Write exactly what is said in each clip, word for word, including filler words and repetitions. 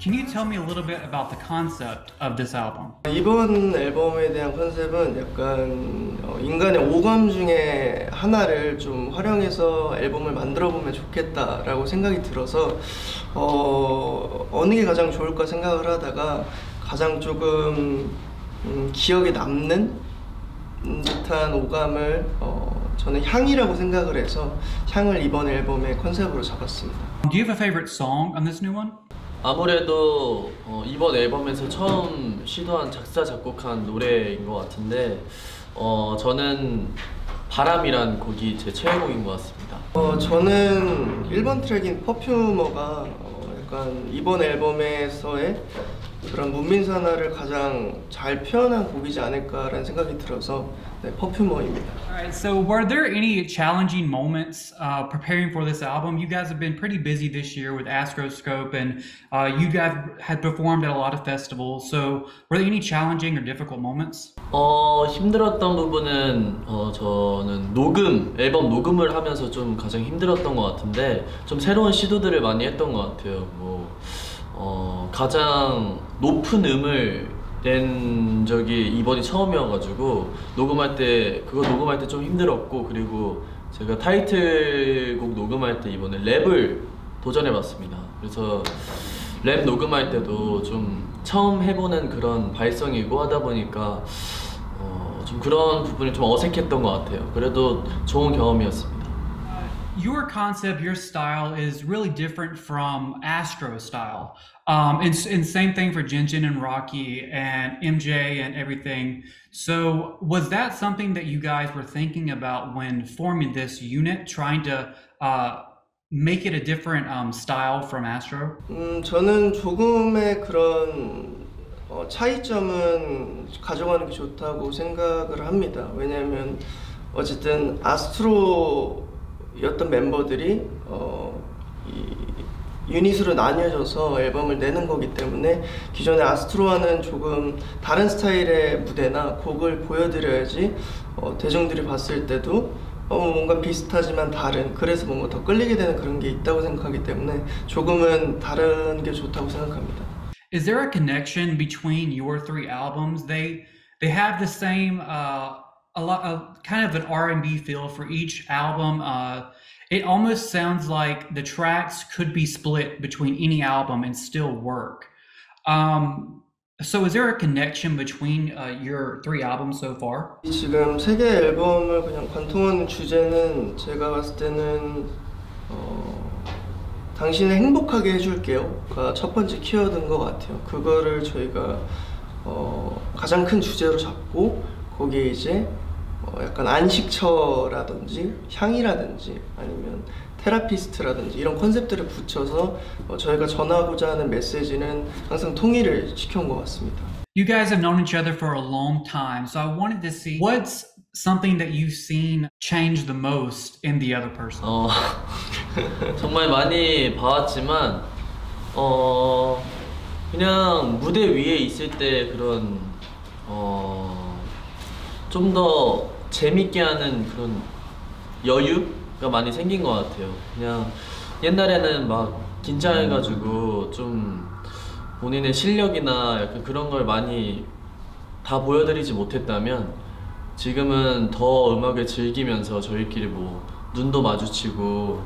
Can you tell me a little bit about the concept of this album? 이번 앨범에 대한 컨셉은 약간 어, 인간의 오감 중에 하나를 좀 활용해서 앨범을 만들어 보면 좋겠다라고 생각이 들어서 어, 어느 게 가장 좋을까 생각을 하다가 가장 조금 음, 기억에 남는 듯한 오감을 어, 저는 향이라고 생각을 해서 향을 이번 앨범의 컨셉으로 잡았습니다. Do you have a favorite song on this new one? 아무래도 어, 이번 앨범에서 처음 시도한 작사 작곡한 노래인 것 같은데 어, 저는 바람이란 곡이 제 최애곡인 것 같습니다. 어, 저는 일 번 트랙인 퍼퓸어가 어, 약간 이번 앨범에서의 그런 문민산하를 가장 잘 표현한 곡이지 않을까라는 생각이 들어서 네, 퍼퓸어입니다. Alright, so were there any challenging moments uh, preparing for this album? You guys have been pretty busy this year with ASTRO and uh, you guys had performed at a lot of festivals. So were there any challenging or difficult moments? 어, 힘들었던 부분은 어, 저는 녹음, 앨범 녹음을 하면서 좀 가장 힘들었던 것 같은데 좀 새로운 시도들을 많이 했던 것 같아요. 뭐 어, 가장 높은 음을 낸 적이 이번이 처음이어가지고 녹음할 때 그거 녹음할 때 좀 힘들었고 그리고 제가 타이틀곡 녹음할 때 이번에 랩을 도전해봤습니다. 그래서 랩 녹음할 때도 좀 처음 해보는 그런 발성이고 하다 보니까 어, 좀 그런 부분이 좀 어색했던 것 같아요. 그래도 좋은 경험이었습니다. Your concept, your style is really different from ASTRO style. Um, and, and same thing for Jinjin and Rocky and M J and everything. So was that something that you guys were thinking about when forming this unit, trying to uh, make it a different um, style from ASTRO? 음, 저는 조금의 그런 어, 차이점은 가져가는 게 좋다고 생각을 합니다. 왜냐하면 어쨌든 아스트로 였던 멤버들이 어, 이 유닛으로 나뉘어져서 앨범을 내는 거기 때문에 기존의 아스트로와는 조금 다른 스타일의 무대나 곡을 보여드려야지 어, 대중들이 봤을 때도 어, 뭔가 비슷하지만 다른, 그래서 뭔가 더 끌리게 되는 그런 게 있다고 생각하기 때문에 조금은 다른 게 좋다고 생각합니다. Is there a connection between your three albums? They they have the same uh, a lot of kind of an R and B feel for each album. Uh, it almost sounds like the tracks could be split between any album and still work. Um, so is there a connection between uh, your three albums so far? 지금 세 개의 앨범을 그냥 관통하는 주제는 제가 봤을 때는 어, 당신을 행복하게 해줄게요가 첫 번째 키워드인 것 같아요. 그거를 저희가 어, 가장 큰 주제로 잡고 거기에 이제 어, 약간 안식처라든지 향이라든지 아니면 테라피스트라든지 이런 컨셉들을 붙여서 어, 저희가 전하고자 하는 메시지는 항상 통일을 시켜온 것 같습니다. You guys have known each other for a long time, so I wanted to see what's something that you've seen change the most in the other person. 어, 정말 많이 봐왔지만 어, 그냥 무대 위에 있을 때 그런 어, 좀 더 재밌게 하는 그런 여유가 많이 생긴 것 같아요. 그냥 옛날에는 막 긴장해가지고 좀 본인의 실력이나 약간 그런 걸 많이 다 보여드리지 못했다면 지금은 더 음악을 즐기면서 저희끼리 뭐 눈도 마주치고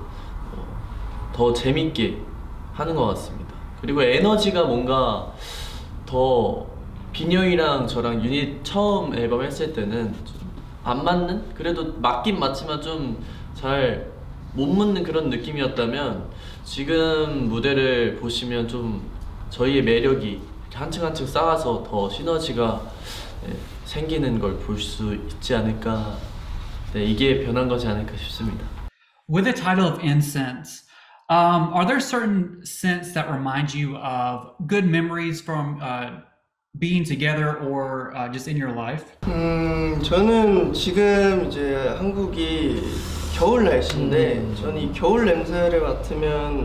어, 더 재밌게 하는 것 같습니다. 그리고 에너지가 뭔가 더 빈영이랑 저랑 유닛 처음 앨범 했을 때는 좀 안 맞는? 그래도 맞긴 맞지만 좀 잘 못 묻는 그런 느낌이었다면 지금 무대를 보시면 좀 저희의 매력이 한층 한층 쌓아서 더 시너지가 네, 생기는 걸 볼 수 있지 않을까. 네, 이게 변한 거지 않을까 싶습니다. With the title of Incense, um, are there certain scents that remind you of good memories from uh, being together or uh, just in your life? 음, 저는 지금 이제 한국이 겨울 날씨인데 음. 저는 이 겨울 냄새를 맡으면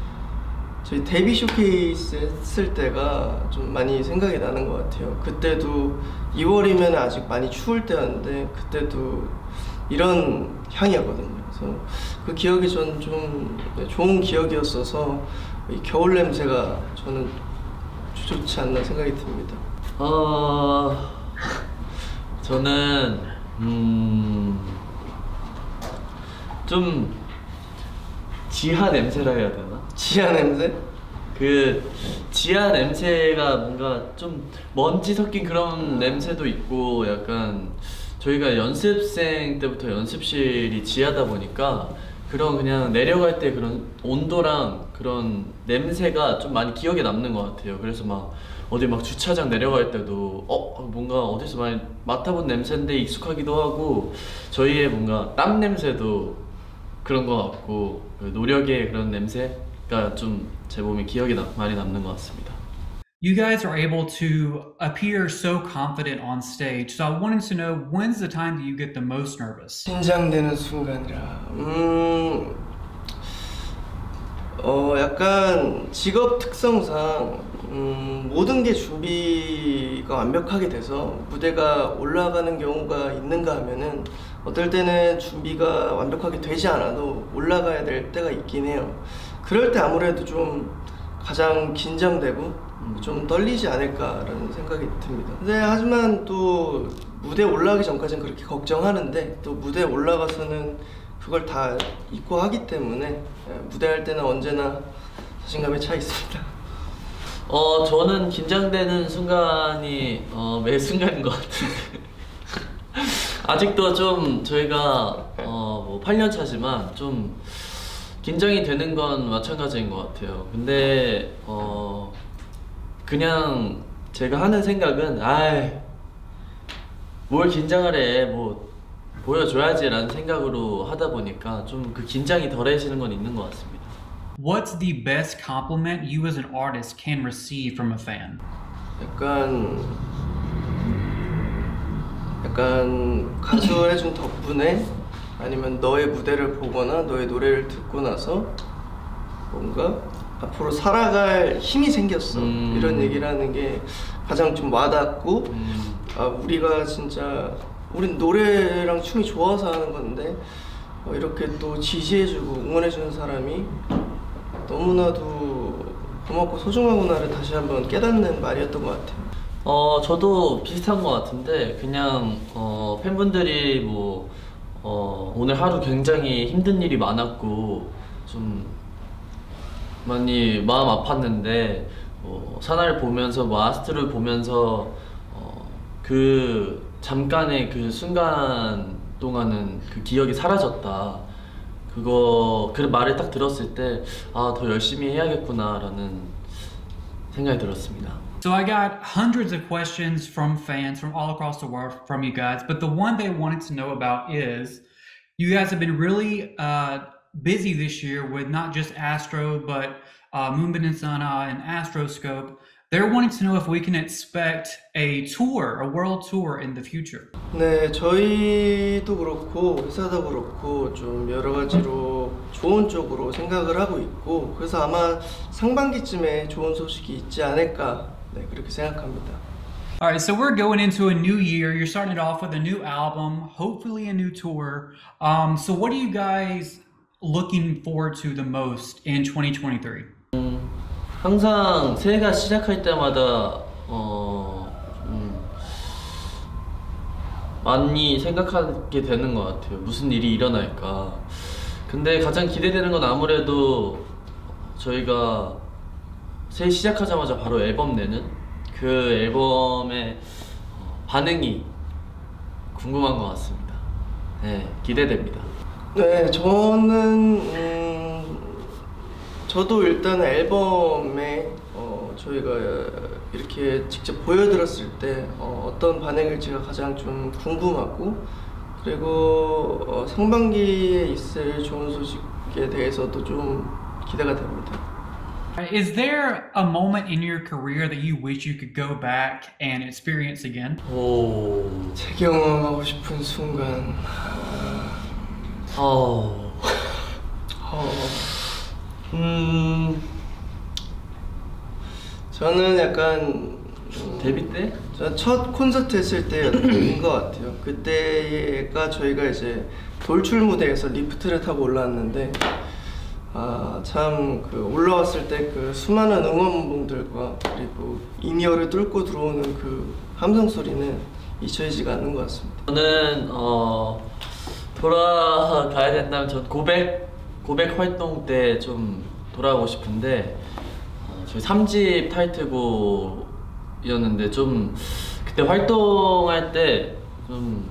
저희 데뷔 쇼케이스 했을 때가 좀 많이 생각이 나는 것 같아요. 그때도 이월이면 아직 많이 추울 때였는데 그때도 이런 향이었거든요. 그래서 그 기억이 전 좀 좋은 기억이었어서 이 겨울 냄새가 저는 좋지 않나 생각이 듭니다. 어... 저는 음... 좀 지하 냄새라 해야 되나? 지하 냄새? 그 지하 냄새가 뭔가 좀 먼지 섞인 그런 냄새도 있고, 약간 저희가 연습생 때부터 연습실이 지하다 보니까 그런 그냥 내려갈 때 그런 온도랑 그런 냄새가 좀 많이 기억에 남는 것 같아요. 그래서 막 어디 막 주차장 내려갈 때도 어? 뭔가 어디서 많이 맡아본 냄새인데 익숙하기도 하고, 저희의 뭔가 땀 냄새도 그런 것 같고, 노력의 그런 냄새가 좀 제 몸에 기억에 나, 많이 남는 것 같습니다. You guys are able to appear so confident on stage, so I wanted to know, when's the time that you get the most nervous? 긴장되는 순간이라. 음, 어, 약간 직업 특성상 음, 모든 게 준비가 완벽하게 돼서 무대가 올라가는 경우가 있는가 하면은 어떨 때는 준비가 완벽하게 되지 않아도 올라가야 될 때가 있긴 해요. 그럴 때 아무래도 좀 가장 긴장되고 좀 떨리지 않을까라는 생각이 듭니다. 근데 하지만 또 무대에 올라가기 전까지는 그렇게 걱정하는데, 또 무대에 올라가서는 그걸 다 잊고 하기 때문에 무대할 때는 언제나 자신감에 차 있습니다. 어, 저는 긴장되는 순간이 어, 매 순간인 것 같은데 아직도 좀 저희가 어, 뭐 팔 년 차지만 좀 긴장이 되는 건 마찬가지인 것 같아요. 근데 어, 그냥 제가 하는 생각은 아이 뭘 긴장을 해, 뭐 보여줘야지 라는 생각으로 하다 보니까 좀 그 긴장이 덜해지는 건 있는 것 같습니다. What's the best compliment you as an artist can receive from a fan? 약간 약간 가수가 해준 덕분에, 아니면 너의 무대를 보거나 너의 노래를 듣고 나서 뭔가 앞으로 살아갈 힘이 생겼어, 음. 이런 얘기를 하는 게 가장 좀 와닿고, 음. 아, 우리가 진짜 우린 노래랑 춤이 좋아서 하는 건데 어, 이렇게 또 지지해주고 응원해주는 사람이 너무나도 고맙고 소중하구나를 다시 한번 깨닫는 말이었던 것 같아요. 어, 저도 비슷한 것 같은데, 그냥 어, 팬분들이 뭐 어, 오늘 하루 굉장히 힘든 일이 많았고 좀 많이 마음 아팠는데 어, 사나를 보면서 뭐 아스트로를 보면서 어, 그 잠깐의 그 순간 동안은 그 기억이 사라졌다, 그거 그 말을 딱 들었을 때 아, 더 열심히 해야겠구나 라는 생각이 들었습니다. So I got hundreds of questions from fans from all across the world from you guys, but the one they wanted to know about is, you guys have been really uh, busy this year with not just ASTRO, but uh, MOONBIN&SANHA and ASTROscope. They're wanting to know if we can expect a tour, a world tour in the future. 네, 저희도 그렇고 회사도 그렇고 좀 여러 가지로 좋은 쪽으로 생각을 하고 있고, 그래서 아마 상반기쯤에 좋은 소식이 있지 않을까, 네, 그렇게 생각합니다. All right, so we're going into a new year. You're starting it off with a new album, hopefully a new tour. Um, so what are you guys looking forward to the most in twenty twenty-three? 음, 항상 새해가 시작할 때마다 어, 음, 많이 생각하게 되는 것 같아요. 무슨 일이 일어날까. 근데 가장 기대되는 건 아무래도 저희가 새해 시작하자마자 바로 앨범 내는 그 앨범의 반응이 궁금한 것 같습니다. 네, 기대됩니다. 네, 저는 음, 저도 일단 앨범에 어, 저희가 이렇게 직접 보여드렸을 때 어, 어떤 반응일지가 가장 좀 궁금하고, 그리고 어, 상반기에 있을 좋은 소식에 대해서도 좀 기대가 됩니다. Is there a moment in your career that you wish you could go back and experience again? 오, 재경험하고 싶은 순간. 어, 어, 음, 저는 약간 음, 데뷔 때? 저 첫 콘서트 했을 때인 것 같아요. 그때가 저희가 이제 돌출 무대에서 리프트를 타고 올라왔는데 아, 참 그 올라왔을 때 그 수많은 응원봉들과 그리고 인이어를 뚫고 들어오는 그 함성 소리는 잊혀지지가 않는 것 같습니다. 저는 어, 돌아가야 된다면 전 고백 고백 활동 때 좀 돌아가고 싶은데 어, 저희 삼 집 타이틀곡이었는데 좀 그때 활동할 때 좀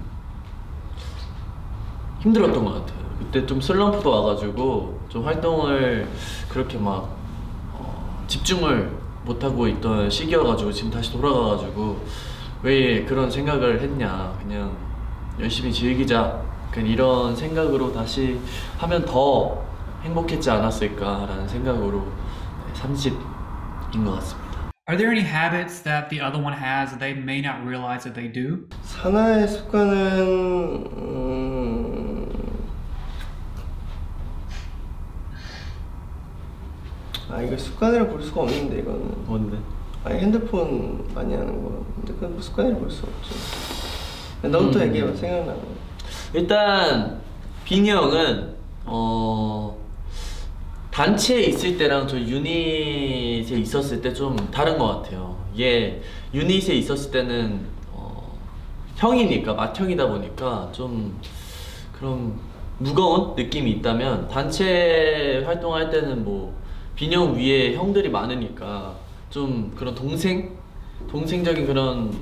힘들었던 것 같아요. 그때 좀 슬럼프도 와가지고 좀 활동을 그렇게 막 어, 집중을 못하고 있던 시기여가지고 지금 다시 돌아가가지고 왜 그런 생각을 했냐, 그냥 열심히 즐기자, 그냥 이런 생각으로 다시 하면 더 행복했지 않았을까라는 생각으로 삼 집인 것 같습니다. Are there any habits that the other one has that they may not realize that they do? 산하의 습관은 음... 아 이거 습관이라 볼 수가 없는데 이거는 뭔데? 아니 핸드폰 많이 하는 거 근데 그건 뭐 습관이라 볼 수 없죠. 너부터 음. 얘기해봐. 생각나는 거. 일단 빈이 형은 어 단체에 있을 때랑 저 유닛에 있었을 때 좀 다른 것 같아요. 얘 유닛에 있었을 때는 어, 형이니까 맏형이다 보니까 좀 그런 무거운 느낌이 있다면 단체 활동할 때는 뭐 빈이 형 위에 형들이 많으니까 좀 그런 동생? 동생적인 그런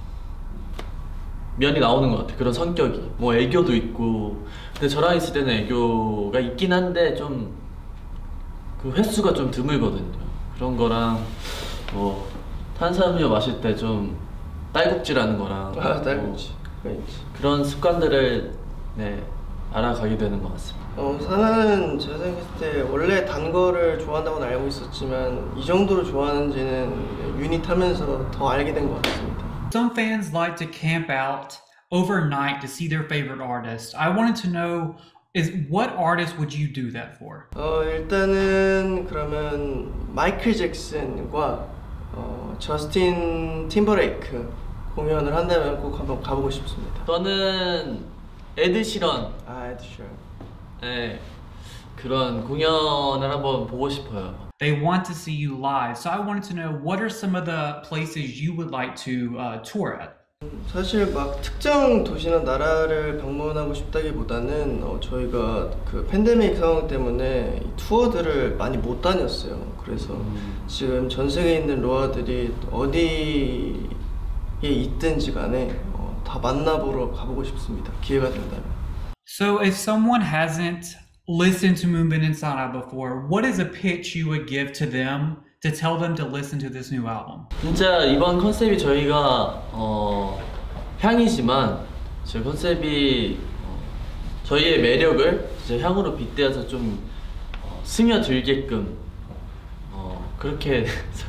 면이 나오는 것 같아요. 그런 성격이 뭐 애교도 있고 근데 저랑 있을 때는 애교가 있긴 한데 좀 그 횟수가 좀 드물거든요. 그런 거랑 뭐 탄산음료 마실 때 좀 딸꾹질하는 거랑 아 딸꾹질. 뭐 그런 습관들을 네 알아가게 되는 것 같습니다. 어, 산하는 제가 생각했을 때 원래 단 거를 좋아한다고는 알고 있었지만 이 정도로 좋아하는지는 유닛 하면서 더 알게 된 것 같습니다. Some fans like to camp out overnight to see their favorite artist. I wanted to know is what artist would you do that for? 어, 일단은 그러면 마이클 잭슨과 어, 저스틴 팀버레이크 공연을 한다면 꼭 한번 가보고 싶습니다. 저는 에드 시런 아, 에드 시런. 네, 그런 공연을 한번 보고 싶어요. They want to see you live. So I wanted to know what are some of the places you would like to uh, tour at? 사실 막 특정 도시나 나라를 방문하고 싶다기보다는 어, 저희가 그 팬데믹 상황 때문에 이 투어들을 많이 못 다녔어요. 그래서 음. 지금 전 세계에 있는 로아들이 어디에 있든지 간에 어, 다 만나보러 가보고 싶습니다. 기회가 된다면. So if someone hasn't listened to MOONBIN&SANHA before, what is a pitch you would give to them to tell them to listen to this new album? 진짜 이번 컨셉이 저희가 어, 향이지만 저희 컨셉이 어, 저희의 매력을 진짜 향으로 빗대어서 좀 어, 스며들게끔 어, 그렇게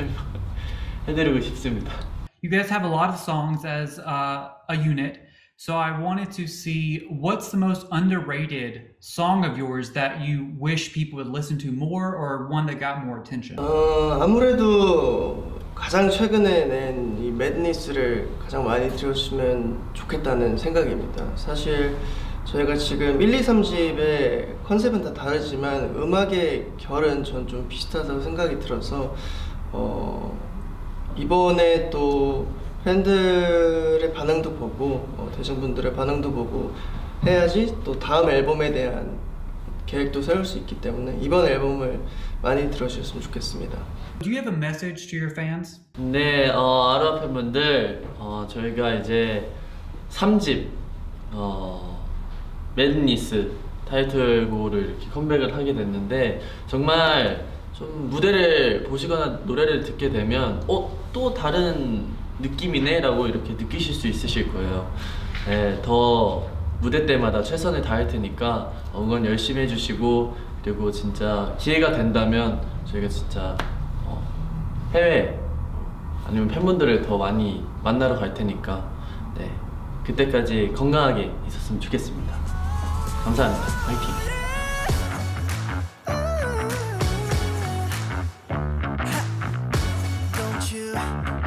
설명해드리고 싶습니다. You guys have a lot of songs as uh, a unit, so I wanted to see what's the most underrated song of yours that you wish people would listen to more or one that got more attention? 어, 아무래도 가장 최근에 낸 이 매드니스를 가장 많이 들었으면 좋겠다는 생각입니다. 사실 저희가 지금 일, 이, 삼 집의 컨셉은 다 다르지만 음악의 결은 전 좀 비슷하다고 생각이 들어서 어, 이번에 또 팬들의 반응도 보고 어, 대중분들의 반응도 보고 해야지 또 다음 앨범에 대한 계획도 세울 수 있기 때문에 이번 앨범을 많이 들어주셨으면 좋겠습니다. Do you have a message to your fans? 네, 어, 아로하 팬분들, 어, 저희가 이제 삼 집 어, 매드니스 타이틀곡을 이렇게 컴백을 하게 됐는데 정말 좀 무대를 보시거나 노래를 듣게 되면 어? 또 다른 느낌이네? 라고 이렇게 느끼실 수 있으실 거예요. 네, 더 무대 때마다 최선을 다할 테니까 응원 열심히 해주시고 그리고 진짜 기회가 된다면 저희가 진짜 어, 해외 아니면 팬분들을 더 많이 만나러 갈 테니까 네, 그때까지 건강하게 있었으면 좋겠습니다. 감사합니다. 화이팅! Don't you